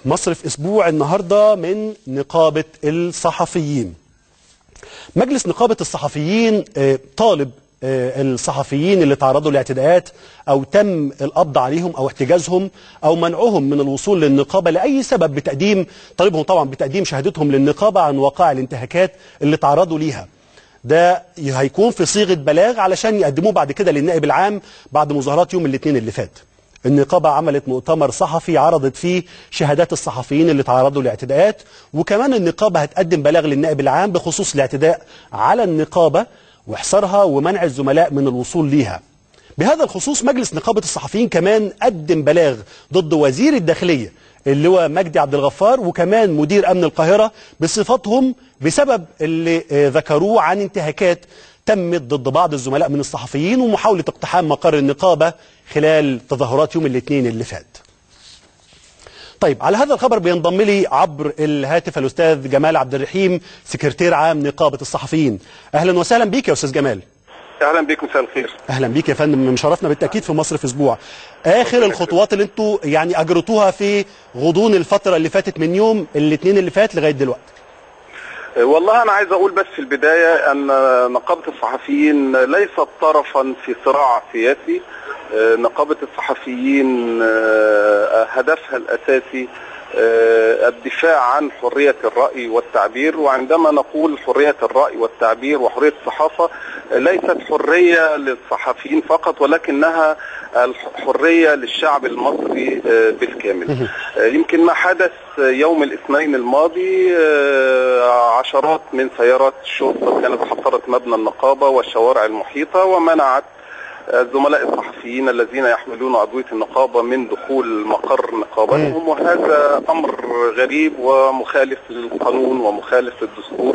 مصر في أسبوع النهاردة من نقابة الصحفيين. مجلس نقابة الصحفيين طالب الصحفيين اللي تعرضوا لاعتداءات أو تم القبض عليهم أو احتجازهم أو منعهم من الوصول للنقابة لأي سبب طالبهم طبعا بتقديم شهادتهم للنقابة عن وقائع الانتهاكات اللي تعرضوا ليها. ده هيكون في صيغة بلاغ علشان يقدموه بعد كده للنائب العام بعد مظاهرات يوم الاثنين اللي فات. النقابة عملت مؤتمر صحفي عرضت فيه شهادات الصحفيين اللي تعرضوا لاعتداءات، وكمان النقابة هتقدم بلاغ للنائب العام بخصوص الاعتداء على النقابة وإحصارها ومنع الزملاء من الوصول ليها. بهذا الخصوص مجلس نقابة الصحفيين كمان قدم بلاغ ضد وزير الداخلية اللي هو مجدي عبد الغفار وكمان مدير أمن القاهرة بصفتهم بسبب اللي ذكروه عن انتهاكات تمت ضد بعض الزملاء من الصحفيين ومحاولة اقتحام مقر النقابة خلال تظاهرات يوم الاثنين اللي فات. طيب، على هذا الخبر بينضم لي عبر الهاتف الأستاذ جمال عبد الرحيم سكرتير عام نقابة الصحفيين. أهلا وسهلا بيك يا أستاذ جمال. اهلا بيك، مساء الخير. اهلا بيك يا فندم، مشرفنا بالتاكيد في مصر في اسبوع. اخر الخطوات اللي انتوا يعني اجرتوها في غضون الفتره اللي فاتت من يوم الاثنين اللي فات لغايه دلوقتي. والله انا عايز اقول بس في البدايه ان نقابه الصحفيين ليست طرفا في صراع سياسي. نقابه الصحفيين هدفها الاساسي الدفاع عن حرية الرأي والتعبير، وعندما نقول حرية الرأي والتعبير وحرية الصحافة ليست حرية للصحفيين فقط، ولكنها الحرية للشعب المصري بالكامل. يمكن ما حدث يوم الاثنين الماضي، عشرات من سيارات الشرطة كانت حصرت مبنى النقابة والشوارع المحيطة ومنعت الزملاء الصحفيين الذين يحملون عضوية النقابة من دخول مقر نقابتهم، وهذا أمر غريب ومخالف للقانون ومخالف للدستور.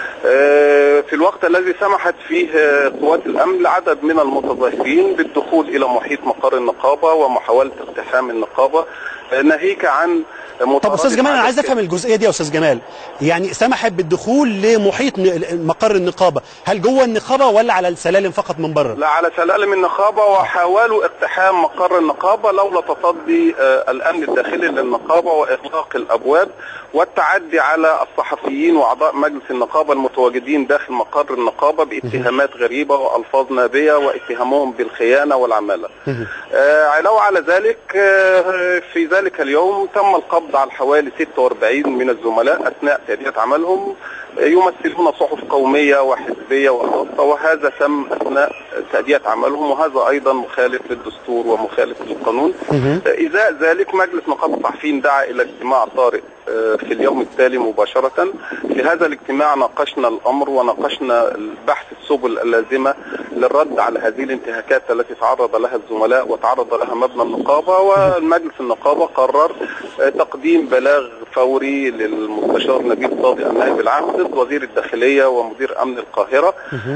في الوقت الذي سمحت فيه قوات الأمن لعدد من المتظاهرين بالدخول إلى محيط مقر النقابة ومحاولة اقتحام النقابة ناهيك عن. طب أستاذ جمال، أنا عايز أفهم الجزئية دي يا أستاذ جمال. يعني سمحت بالدخول لمحيط مقر النقابة، هل جوه النقابة ولا على السلالم فقط من بره؟ لا، على سلالم النقابة، وحاولوا اقتحام مقر النقابة لولا تصدي الأمن الداخلي للنقابة وإغلاق الأبواب والتعدي على الصحفيين وأعضاء مجلس النقابة المتواجدين داخل مقر النقابة باتهامات غريبة وألفاظ نابية واتهامهم بالخيانة والعمالة. علاوة على ذلك، في ذلك اليوم تم القبض على حوالي 46 من الزملاء أثناء تأدية عملهم يمثلون صحف قومية وحزبية وخاصة، وهذا تم أثناء تأدية عملهم، وهذا أيضا مخالف للدستور ومخالف للقانون. إزاء ذلك مجلس نقابة الصحفيين دعا إلى اجتماع طارئ في اليوم التالي مباشرة. في هذا الاجتماع ناقشنا الأمر وناقشنا بحث السبل اللازمة للرد على هذه الانتهاكات التي تعرض لها الزملاء وتعرض لها مبنى النقابة، والمجلس النقابة قرر تقديم بلاغ فوري للمستشار نبيل صادق النائب العام ضد وزير الداخلية ومدير أمن القاهرة.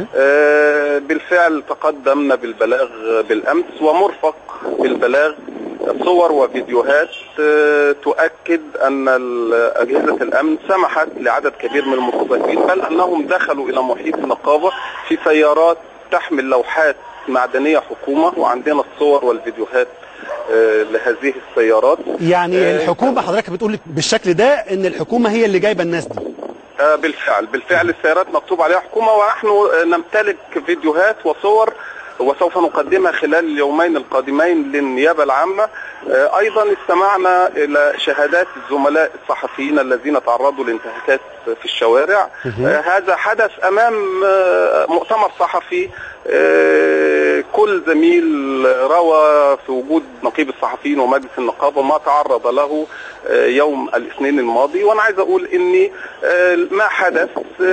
بالفعل تقدمنا بالبلاغ بالأمس، ومرفق بالبلاغ صور وفيديوهات تؤكد أن أجهزة الأمن سمحت لعدد كبير من المتظاهرين، بل أنهم دخلوا إلى محيط النقابة في سيارات تحمل لوحات معدنية حكومة، وعندنا الصور والفيديوهات لهذه السيارات. يعني الحكومة حضرتك بتقول بالشكل ده ان الحكومة هي اللي جايبة الناس دي؟ بالفعل السيارات مكتوب عليها حكومة، ونحن نمتلك فيديوهات وصور وسوف نقدمها خلال اليومين القادمين للنيابة العامة. أيضا استمعنا إلى شهادات الزملاء الصحفيين الذين تعرضوا لانتهاكات في الشوارع. هذا حدث أمام مؤتمر صحفي، كل زميل روى في وجود نقيب الصحفيين ومجلس النقابة ما تعرض له يوم الاثنين الماضي. وأنا عايز أقول إني ما حدث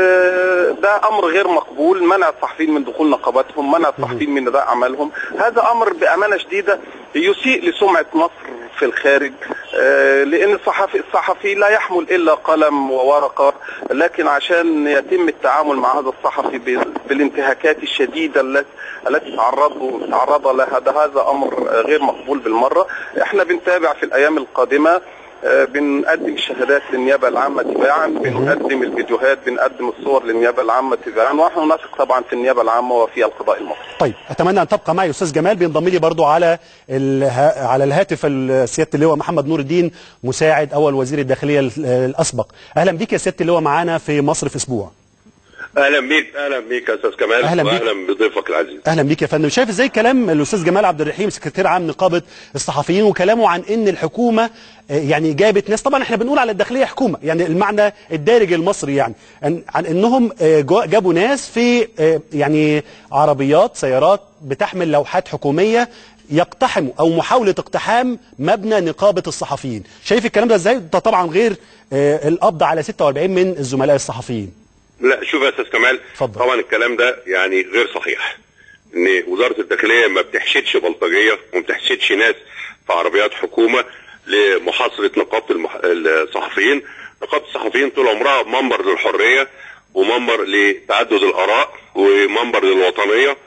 ده أمر غير مقبول. منع الصحفيين من دخول نقابتهم، منع الصحفيين من أداء عملهم، هذا أمر بأمانة شديدة يسيء لسمعة مصر في الخارج، لأن الصحفي لا يحمل إلا قلم وورقة، لكن عشان يتم التعامل مع هذا الصحفي بالانتهاكات الشديدة التي تعرض لها، هذا أمر غير مقبول بالمرة. احنا بنتابع في الأيام القادمة بنقدم الشهادات للنيابه العامه تباعا، بنقدم الفيديوهات، بنقدم الصور للنيابه العامه تباعا، ونحن نثق طبعا في النيابه العامه وفي القضاء المصري. طيب اتمنى ان تبقى معي استاذ جمال، بينضم لي برضو على الهاتف سياده اللواء محمد نور الدين مساعد اول وزير الداخليه الاسبق. اهلا بك يا سياده اللواء معانا في مصر في اسبوع. اهلا بيك يا استاذ كمال، واهلا بضيفك العزيز. اهلا بيك يا فندم. شايف ازاي كلام الاستاذ جمال عبد الرحيم سكرتير عام نقابه الصحفيين وكلامه عن ان الحكومه يعني جابت ناس، طبعا احنا بنقول على الداخليه حكومه يعني المعنى الدارج المصري، يعني عن انهم جابوا ناس في يعني عربيات سيارات بتحمل لوحات حكوميه يقتحموا او محاوله اقتحام مبنى نقابه الصحفيين. شايف الكلام ده ازاي؟ ده طبعا غير القبض على 46 من الزملاء الصحفيين. لا شوف يا استاذ كمال، فضل. طبعا الكلام ده يعني غير صحيح. ان وزاره الداخليه ما بتحشدش بلطجيه وما بتحشدش ناس في عربيات حكومه لمحاصره نقابه الصحفيين. نقابه الصحفيين طول عمرها منبر للحريه ومنبر لتعدد الاراء ومنبر للوطنيه،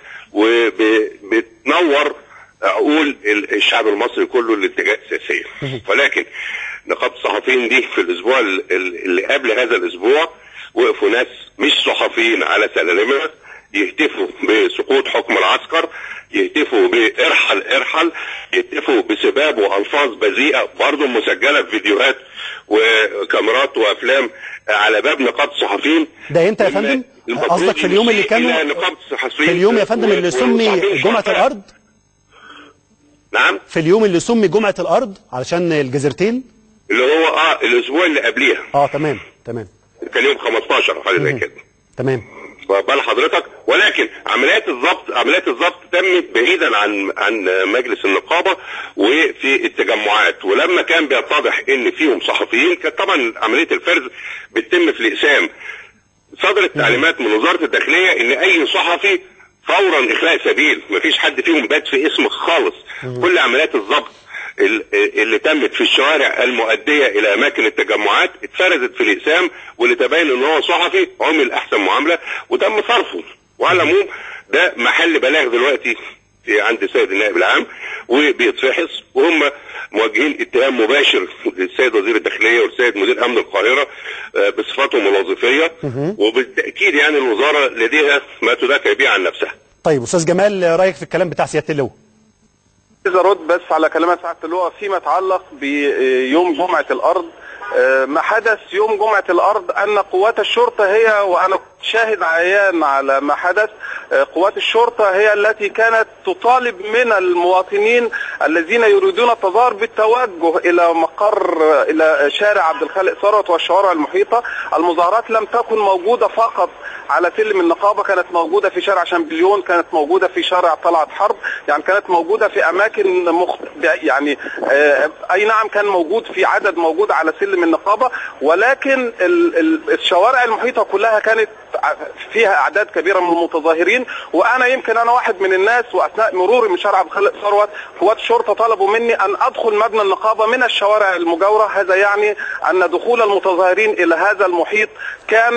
وبتنور عقول الشعب المصري كله للاتجاهات السياسيه. ولكن نقابه الصحفيين دي في الاسبوع اللي قبل هذا الاسبوع وقفوا ناس مش صحفيين على سلالمها يهتفوا بسقوط حكم العسكر، يهتفوا ارحل، يهتفوا بسباب والفاظ بذيئه برضه مسجله في فيديوهات وكاميرات وافلام على باب نقابه الصحفيين. ده امتى يا فندم؟ قصدك في اليوم اللي كانوا في اليوم يا فندم اللي سمي جمعه الارض؟ نعم، في اليوم اللي سمي جمعه الارض علشان الجزيرتين اللي هو الاسبوع اللي قبليها. تمام كان يوم 15 او حاجه زي كده. تمام. بال حضرتك، ولكن عمليات الضبط تمت بعيدا عن مجلس النقابه وفي التجمعات، ولما كان بيتضح ان فيهم صحفيين كانت طبعا عمليه الفرز بتتم في الاقسام. صدرت تعليمات من وزاره الداخليه ان اي صحفي فورا اخلاء سبيل، مفيش حد فيهم بات في اسم خالص. كل عمليات الضبط اللي تمت في الشوارع المؤديه الى اماكن التجمعات اتفرزت في الاقسام، واللي تبين ان هو صحفي عمل احسن معامله وتم صرفه. وعلى العموم ده محل بلاغ دلوقتي عند السيد النائب العام وبيتفحص، وهم موجهين اتهام مباشر للسيد وزير الداخليه والسيد مدير امن القاهره بصفاتهم الوظيفيه، وبالتاكيد يعني الوزاره لديها ما تدافع به عن نفسها. طيب استاذ جمال، رايك في الكلام بتاع سياده اللواء؟ إذا رد بس على كلمات سعادة اللواء فيما يتعلق بيوم جمعة الأرض. ما حدث يوم جمعة الأرض أن قوات الشرطة هي، وأنا شاهد عيان على ما حدث، قوات الشرطة هي التي كانت تطالب من المواطنين الذين يريدون التظاهر بالتوجه إلى شارع عبد الخالق ثروت والشوارع المحيطة. المظاهرات لم تكن موجودة فقط على سلم النقابة، كانت موجودة في شارع شامبليون، كانت موجودة في شارع طلعت حرب، يعني كانت موجودة في أماكن يعني أي نعم كان موجود في عدد موجود على سلم النقابة، ولكن الشوارع المحيطة كلها كانت فيها أعداد كبيرة من المتظاهرين. وأنا يمكن أنا واحد من الناس، وأثناء مروري من شارع عبد الخالق ثروت قوات الشرطة طلبوا مني أن أدخل مبنى النقابة من الشوارع المجاورة. هذا يعني أن دخول المتظاهرين إلى هذا المحيط كان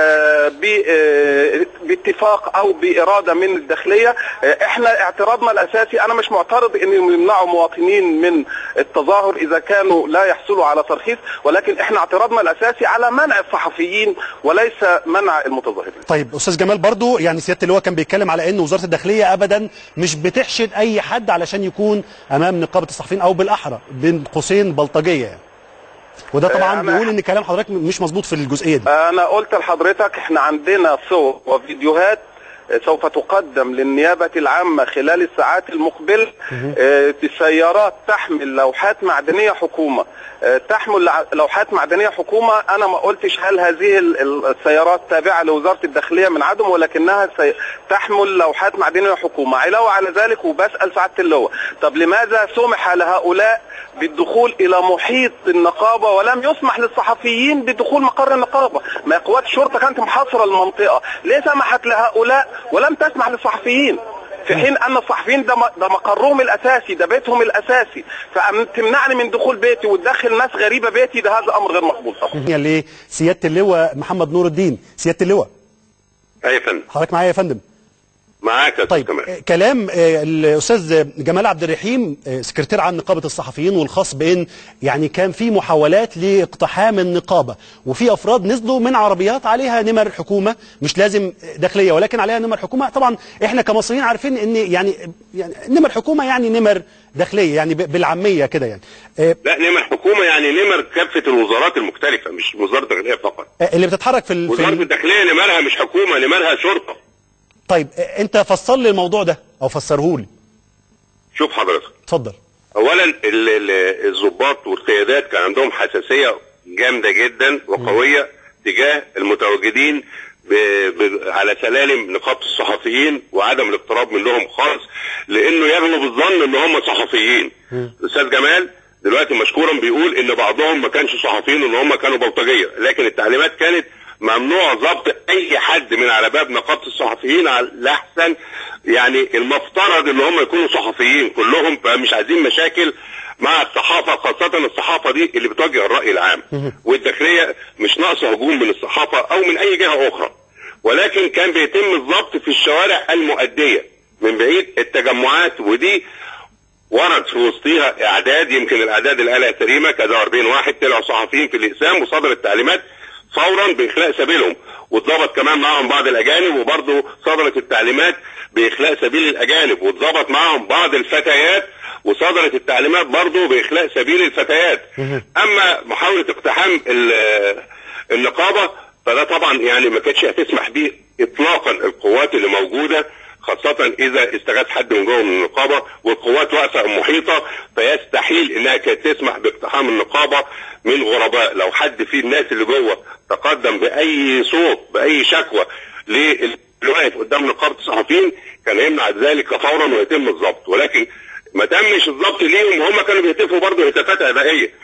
باتفاق أو بإرادة من الداخلية. إحنا اعتراضنا الأساسي، أنا مش معترض أن يمنعوا مواطنين من التظاهر إذا كانوا لا يحصلوا على ترخيص، ولكن إحنا اعتراضنا الأساسي على منع الصحفيين وليس منع المتظاهرين. طيب استاذ جمال، برضو يعني سياده اللواء كان بيتكلم على ان وزاره الداخليه ابدا مش بتحشد اي حد علشان يكون امام نقابه الصحفيين، او بالاحرى بين قوسين بلطجيه يعني. وده طبعا بيقول ان كلام حضرتك مش مظبوط في الجزئيه دي. انا قلت لحضرتك احنا عندنا صور وفيديوهات سوف تقدم للنيابة العامة خلال الساعات المقبلة. سيارات تحمل لوحات معدنية حكومة، تحمل لوحات معدنية حكومة. أنا ما قلتش هل هذه السيارات تابعة لوزارة الداخلية من عدم، ولكنها تحمل لوحات معدنية حكومة. علاوة على ذلك، وبسأل سعادة اللواء، طب لماذا سمح لهؤلاء بالدخول إلى محيط النقابة ولم يسمح للصحفيين بدخول مقر النقابة؟ ما قوات الشرطة كانت محاصرة المنطقة، ليه سمحت لهؤلاء ولم تسمح للصحفيين؟ في حين ان الصحفيين ده مقرهم الاساسي، ده بيتهم الاساسي، فتمنعني من دخول بيتي وتدخل ناس غريبه بيتي، ده هذا امر غير مقبول طبعا. ليه سياده اللواء محمد نور الدين؟ سياده اللواء. ايوه يا فندم. حضرتك معايا يا فندم؟ معاك يا طيب كمان. كلام الاستاذ جمال عبد الرحيم سكرتير عام نقابه الصحفيين، والخاص بان يعني كان في محاولات لاقتحام النقابه، وفي افراد نزلوا من عربيات عليها نمر حكومه، مش لازم داخليه ولكن عليها نمر حكومه. طبعا احنا كمصريين عارفين ان يعني نمر حكومه يعني نمر داخليه، يعني بالعاميه كده يعني. لا، نمر حكومه يعني نمر كافه الوزارات المختلفه، مش وزاره الداخليه فقط. اللي بتتحرك في وزاره الداخليه نمرها مش حكومه، نمرها شرطه. طيب انت فسر لي الموضوع ده او فسره لي. شوف حضرتك، اتفضل. اولا الضباط والقيادات كان عندهم حساسيه جامده جدا وقويه تجاه المتواجدين على سلالم نقابه الصحفيين، وعدم الاقتراب منهم خالص، لانه يغلب الظن ان هم صحفيين. الاستاذ جمال دلوقتي مشكورا بيقول ان بعضهم ما كانش صحفيين وان هم كانوا بلطجيه، لكن التعليمات كانت ممنوع ضبط اي حد من على باب نقابه الصحفيين على احسن، يعني المفترض ان هم يكونوا صحفيين كلهم، فمش عايزين مشاكل مع الصحافه، خاصه الصحافه دي اللي بتوجه الراي العام. والداخليه مش ناقصه هجوم من الصحافه او من اي جهه اخرى، ولكن كان بيتم الضبط في الشوارع المؤديه من بعيد التجمعات، ودي ورد في وسطها اعداد، يمكن الاعداد اللي قالها كريمه كذا 40 واحد طلعوا صحفيين في الاقسام، وصدرت التعليمات فورا باخلاء سبيلهم، واتضبط كمان معهم بعض الاجانب، وبرضه صدرت التعليمات باخلاء سبيل الاجانب، واتضبط معهم بعض الفتيات، وصدرت التعليمات برضه باخلاء سبيل الفتيات. اما محاوله اقتحام النقابه فده طبعا يعني ما كانتش هتسمح به اطلاقا القوات اللي موجوده، خاصة إذا استغاث حد من جوه من النقابة والقوات واقفة محيطة، فيستحيل إنها كانت تسمح باقتحام النقابة من غرباء. لو حد في الناس اللي جوه تقدم بأي صوت بأي شكوى للي واقف قدام نقابة الصحفيين كان يمنع ذلك فورا ويتم الضبط، ولكن ما تمش الضبط ليهم، وهم كانوا بيهتفوا برضه هتافات عدائيه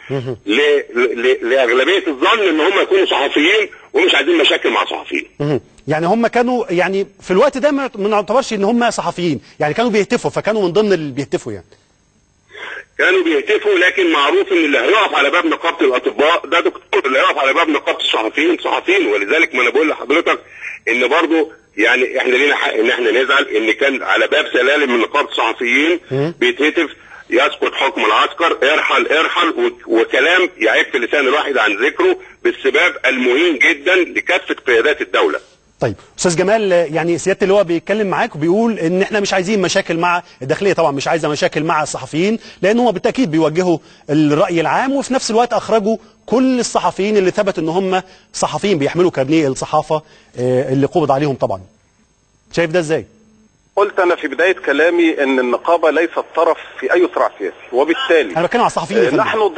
لاغلبيه الظن ان هم يكونوا صحفيين ومش عايزين مشاكل مع صحفيين. يعني هم كانوا يعني في الوقت ده ما نعتبرش ان هم صحفيين، يعني كانوا بيهتفوا، فكانوا من ضمن اللي بيهتفوا يعني. كانوا بيهتفوا، لكن معروف ان اللي هيقف على باب نقابه الاطباء ده دكتور، اللي هيقف على باب نقابه الصحفيين صحفيين، ولذلك ما انا بقول لحضرتك ان برضه يعني احنا لينا حق ان احنا نزعل ان كان على باب سلالم من نقابه الصحفيين بيتهتف يسقط حكم العسكر، ارحل ارحل، وكلام يعيب في لسان الواحد عن ذكره بالسباب المهين جدا لكافه قيادات الدوله. طيب استاذ جمال، يعني سياده اللواء بيتكلم معاك وبيقول ان احنا مش عايزين مشاكل مع الداخليه، طبعا مش عايزه مشاكل مع الصحفيين لان هم بالتاكيد بيوجهوا الراي العام، وفي نفس الوقت اخرجوا كل الصحفيين اللي ثبت ان هم صحفيين بيحملوا كارنيه الصحافه اللي قبض عليهم. طبعا شايف ده ازاي؟ قلت انا في بدايه كلامي ان النقابه ليست طرف في اي صراع سياسي، وبالتالي انا بتكلم على الصحفيين.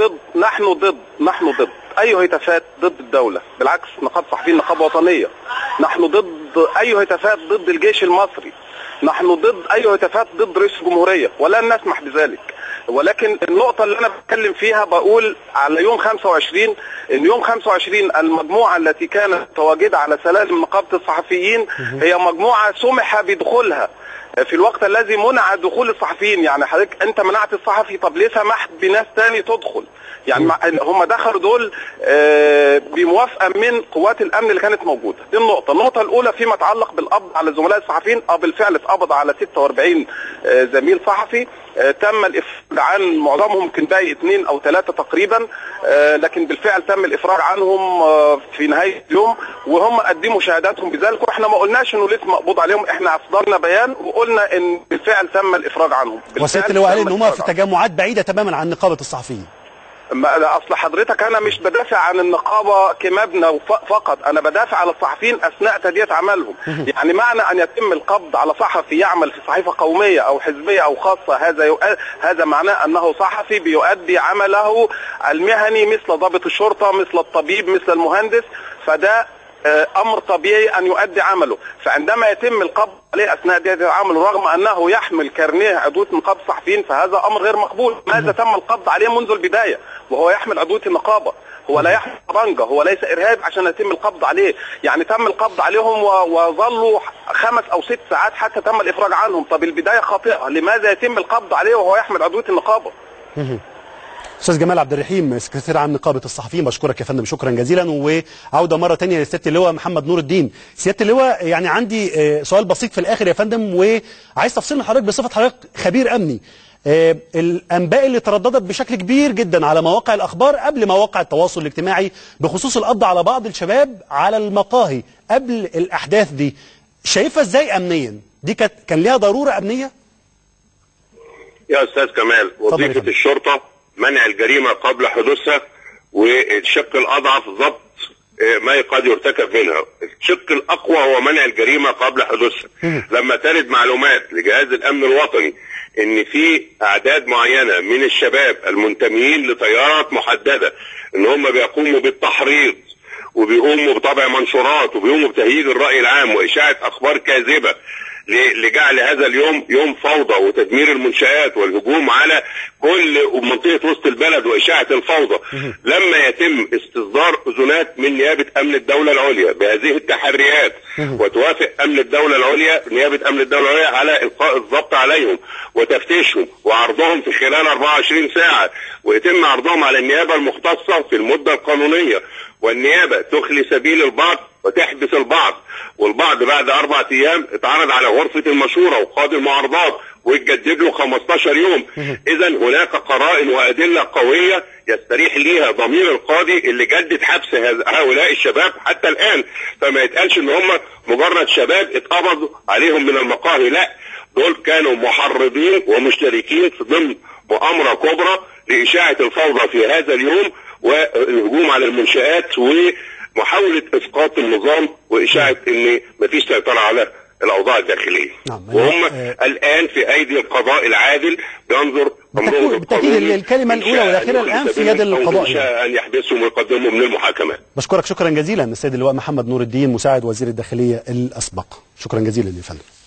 نحن ضد اي هتافات ضد الدوله، بالعكس نقابه الصحفيين نقابه وطنيه. نحن ضد اي هتافات ضد الجيش المصري، نحن ضد اي هتافات ضد رئيس الجمهوريه، ولن نسمح بذلك. ولكن النقطه اللي انا بتكلم فيها بقول على يوم 25 ان يوم 25 المجموعه التي كانت متواجده على سلالم نقابه الصحفيين هي مجموعه سمح بدخولها في الوقت الذي منع دخول الصحفيين. يعني حضرتك انت منعت الصحفي، طب ليه سمحت بناس تاني تدخل؟ يعني هم دخلوا دول بموافقه من قوات الامن اللي كانت موجوده. دي النقطه الاولى فيما يتعلق بالقبض على الزملاء الصحفيين. بالفعل اتقبض على 46 زميل صحفي، تم الافراج عن معظمهم، يمكن باقي 2 أو 3 تقريبا، لكن بالفعل تم الافراج عنهم في نهايه اليوم، وهم قدموا شهاداتهم بذلك، واحنا ما قلناش انه لسه مقبوض عليهم، احنا اصدرنا بيان وقلنا ان بالفعل تم الافراج عنهم. وسياده اللواء قال ان هم في تجمعات بعيده تماما عن نقابه الصحفيين. اصل حضرتك انا مش بدافع عن النقابه كمبنى فقط، انا بدافع على الصحفيين اثناء تاديه عملهم. يعني معنى ان يتم القبض على صحفي يعمل في صحيفه قوميه او حزبيه او خاصه، هذا معناه انه صحفي بيؤدي عمله المهني مثل ضابط الشرطه، مثل الطبيب، مثل المهندس، فده امر طبيعي ان يؤدي عمله. فعندما يتم القبض عليه اثناء تاديه عمله رغم انه يحمل كارنيه عضويه نقابه الصحفيين، فهذا امر غير مقبول. ماذا تم القبض عليه منذ البدايه وهو يحمل عضويه النقابه؟ هو لا يحمل طبنجه، هو ليس ارهابي عشان يتم القبض عليه. يعني تم القبض عليهم وظلوا 5 أو 6 ساعات حتى تم الافراج عنهم. طب البدايه خاطئه، لماذا يتم القبض عليه وهو يحمل عضويه النقابه؟ استاذ جمال عبد الرحيم سكرتير عام نقابه الصحفيين، بشكرك يا فندم شكرا جزيلا. وعوده مره ثانيه لسياده اللواء محمد نور الدين. سياده اللواء، يعني عندي سؤال بسيط في الاخر يا فندم، وعايز تفصيل من حضرتك بصفه حضرتك خبير امني. الانباء اللي ترددت بشكل كبير جدا على مواقع الاخبار قبل مواقع التواصل الاجتماعي بخصوص القبض على بعض الشباب على المقاهي قبل الاحداث دي، شايفها ازاي امنيا؟ دي كان ليها ضروره امنيه؟ يا استاذ كمال، وظيفه الشرطه منع الجريمه قبل حدوثها، والشق الاضعف ضبط ما قد يرتكب منها. الشق الاقوى هو منع الجريمه قبل حدوثها. لما ترد معلومات لجهاز الامن الوطني ان في اعداد معينه من الشباب المنتميين لتيارات محدده ان هم بيقوموا بالتحريض وبيقوموا بطبع منشورات وبيقوموا بتهييج الراي العام واشاعه اخبار كاذبه لجعل هذا اليوم يوم فوضى وتدمير المنشآت والهجوم على كل منطقة وسط البلد وإشاعة الفوضى، لما يتم استصدار أذونات من نيابة أمن الدولة العليا بهذه التحريات وتوافق أمن الدولة العليا نيابة أمن الدولة العليا على إلقاء الضبط عليهم وتفتيشهم وعرضهم في خلال 24 ساعة، ويتم عرضهم على النيابة المختصة في المدة القانونية، والنيابة تخلي سبيل البعض وتحبس البعض، والبعض بعد 4 أيام اتعرض على غرفة المشورة وقاضي المعارضات ويتجدد له 15 يوم. إذا هناك قرائن وأدلة قوية يستريح ليها ضمير القاضي اللي جدد حبس هؤلاء الشباب حتى الآن. فما يتقالش إن هم مجرد شباب اتقبضوا عليهم من المقاهي، لا، دول كانوا محرضين ومشتركين في ضمن مؤامرة كبرى لإشاعة الفوضى في هذا اليوم والهجوم على المنشآت ومحاولة إسقاط النظام وإشاعة إن مفيش سيطرة على الأوضاع الداخلية. وهم الآن في أيدي القضاء العادل بينظر أمرهم بالتأكيد الكلمة الأولى والأخيرة الآن في يد القضاء، شاء أن يحبسهم ويقدمهم من المحاكمات. بشكرك شكرا جزيلا السيد اللواء محمد نور الدين مساعد وزير الداخلية الأسبق، شكرا جزيلا يا فندم.